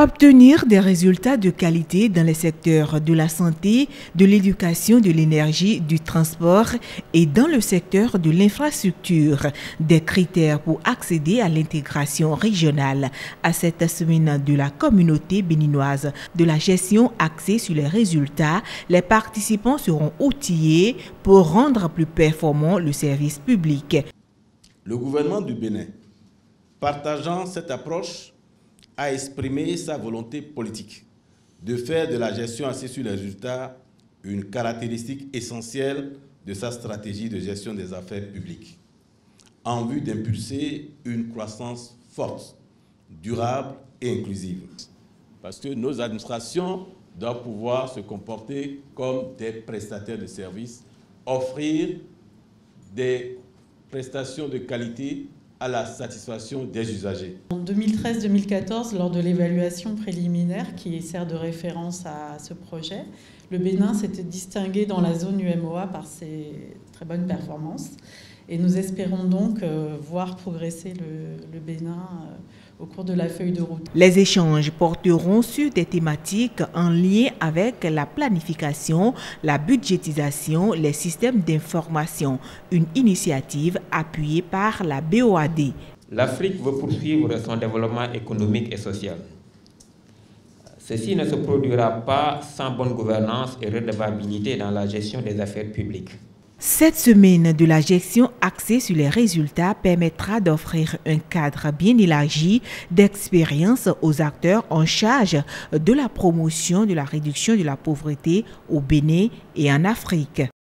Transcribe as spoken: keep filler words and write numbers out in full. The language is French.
Obtenir des résultats de qualité dans les secteurs de la santé, de l'éducation, de l'énergie, du transport et dans le secteur de l'infrastructure, des critères pour accéder à l'intégration régionale. À cette semaine de la communauté béninoise de la gestion axée sur les résultats, les participants seront outillés pour rendre plus performant le service public. Le gouvernement du Bénin, partageant cette approche, a exprimé sa volonté politique de faire de la gestion axée sur les résultats une caractéristique essentielle de sa stratégie de gestion des affaires publiques, en vue d'impulser une croissance forte, durable et inclusive. Parce que nos administrations doivent pouvoir se comporter comme des prestataires de services, offrir des prestations de qualité à la satisfaction des usagers. En deux mille treize deux mille quatorze, lors de l'évaluation préliminaire qui sert de référence à ce projet, le Bénin s'était distingué dans la zone U M O A par ses très bonnes performances. Et nous espérons donc euh, voir progresser le, le Bénin euh, au cours de la feuille de route. Les échanges porteront sur des thématiques en lien avec la planification, la budgétisation, les systèmes d'information, une initiative appuyée par la B O A D. L'Afrique veut poursuivre son développement économique et social. Ceci ne se produira pas sans bonne gouvernance et redevabilité dans la gestion des affaires publiques. Cette semaine de la gestion axée sur les résultats permettra d'offrir un cadre bien élargi d'expérience aux acteurs en charge de la promotion de la réduction de la pauvreté au Bénin et en Afrique.